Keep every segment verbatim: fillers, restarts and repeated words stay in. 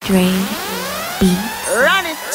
Dre beat. Run it.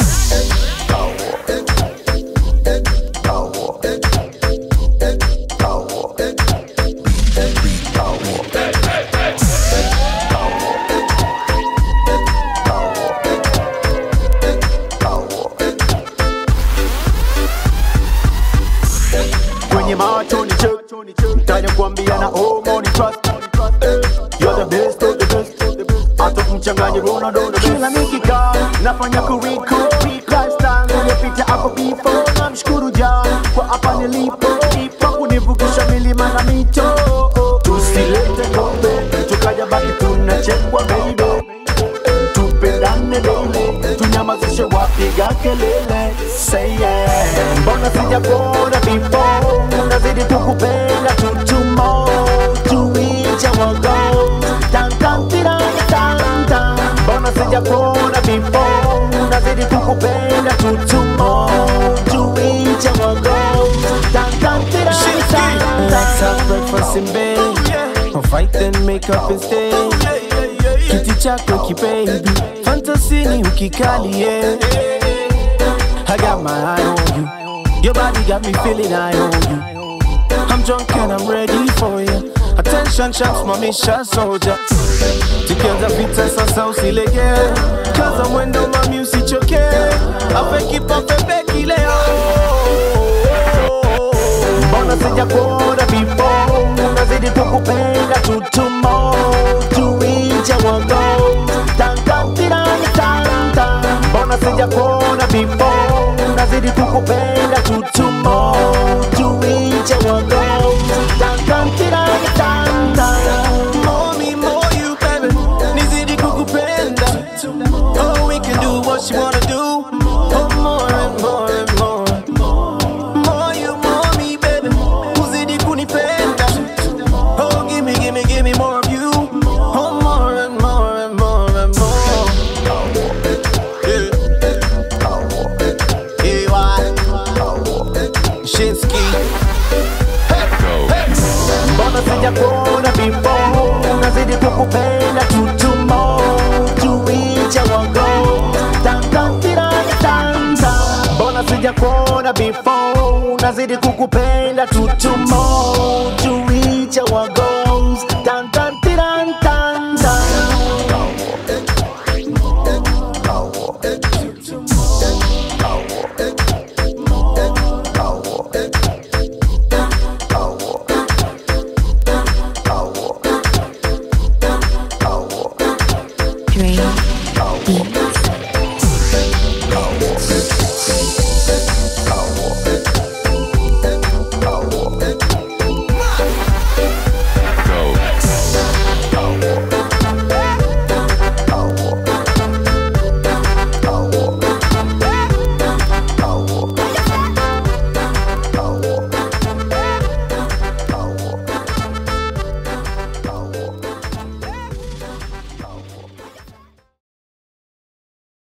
Kwenye macho ni check, tanya kuambia na oh money trust. You're the best of the best. Hata kumchanganya Ronaldo the best. Kila nikika nafanya kuriko lifestyle nilipita hapo before. Namshukuru Jah kwa hapa nilipo, kwa kunivukisha milima na mito. Tusilete kombe tukaja baki tunachekwa baby. Tupendane daily, tunyamazishe wapiga kelele. Say yeah, mbona sijakuona before. Nazidi kukupenda tutumo, tuicha wago. Tan tan tiran tan tan. Mbona sijakuona before. Nazidi kukupenda tutumo, tuicha wago. Tan tan tiran tan tan. Let's have breakfast in bed, or fight then make up and stay. Kiti chako kibaby, fantasy ni ukikali, yeah. I got my eye on you, your body got me feeling I own you. I'm drunk and I'm ready for you. Attention shots, my mission soldier. Tukianza vita sasa usilege, cause I'm when my music choke. I fake it perfect leo. Mbona sijakuona before. Nazidi kukupenda tutumo, tuicha wago. Tan tan tiran tan tan. Mbona sijakuona before. Nazidi kukupenda tutumo, tuicha wago. Tan tan tiran tan tan. More me, more you, baby. Nizidi kukupenda. Oh, we can do what you wanna do. Oh, more and more and more. More you, more me, baby. Uzidi kunipenda. Oh, give me, give me, give me more of you. Oh, more and more and more and more. Yeah. A Y Shinsky. Mbona sijakuona before. Nazidi kukupenda tutumo, tuicha wago. Tan tan tiran tan tan. Mbona sijakuona before. Nazidi kukupenda tutumo, tuicha wago. Tan tan tiran tan tan. Dre beat.